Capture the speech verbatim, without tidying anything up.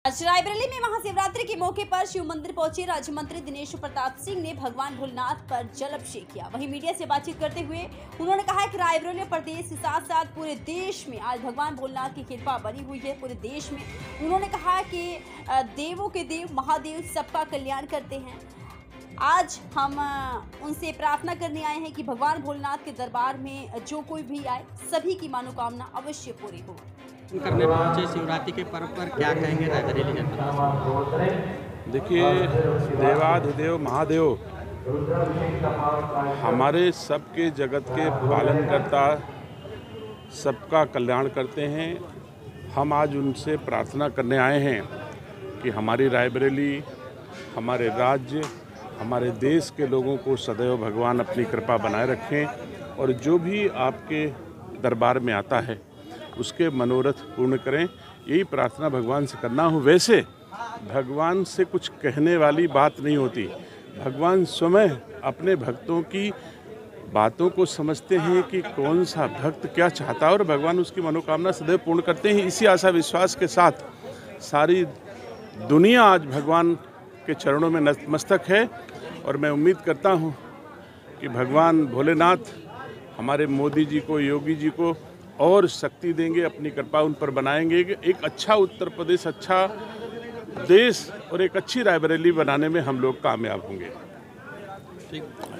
आज रायबरेली में महाशिवरात्रि के मौके पर शिव मंदिर पहुंचे राज्य मंत्री दिनेश प्रताप सिंह ने भगवान भोलेनाथ पर जल अभिषेक किया। वहीं मीडिया से बातचीत करते हुए उन्होंने कहा कि रायबरेली प्रदेश के साथ साथ पूरे देश में आज भगवान भोलेनाथ की कृपा बनी हुई है। पूरे देश में उन्होंने कहा कि देवों के देव महादेव सबका कल्याण करते हैं। आज हम उनसे प्रार्थना करने आए हैं कि भगवान भोलेनाथ के दरबार में जो कोई भी आए सभी की मनोकामना अवश्य पूरी हो। करने पहुंचे शिवरात्रि के पर्व पर क्या कहेंगे रायबरेली जनता? देखिए, देवाधिदेव महादेव हमारे सबके जगत के पालन करता, सबका कल्याण करते हैं। हम आज उनसे प्रार्थना करने आए हैं कि हमारी रायबरेली, हमारे राज्य, हमारे देश के लोगों को सदैव भगवान अपनी कृपा बनाए रखें और जो भी आपके दरबार में आता है उसके मनोरथ पूर्ण करें। यही प्रार्थना भगवान से करना हो। वैसे भगवान से कुछ कहने वाली बात नहीं होती। भगवान स्वयं अपने भक्तों की बातों को समझते हैं कि कौन सा भक्त क्या चाहता है और भगवान उसकी मनोकामना सदैव पूर्ण करते हैं। इसी आशा विश्वास के साथ सारी दुनिया आज भगवान के चरणों में नतमस्तक है और मैं उम्मीद करता हूँ कि भगवान भोलेनाथ हमारे मोदी जी को, योगी जी को और शक्ति देंगे, अपनी कृपा उन पर बनाएंगे कि एक अच्छा उत्तर प्रदेश, अच्छा देश और एक अच्छी रायबरेली बनाने में हम लोग कामयाब होंगे। ठीक।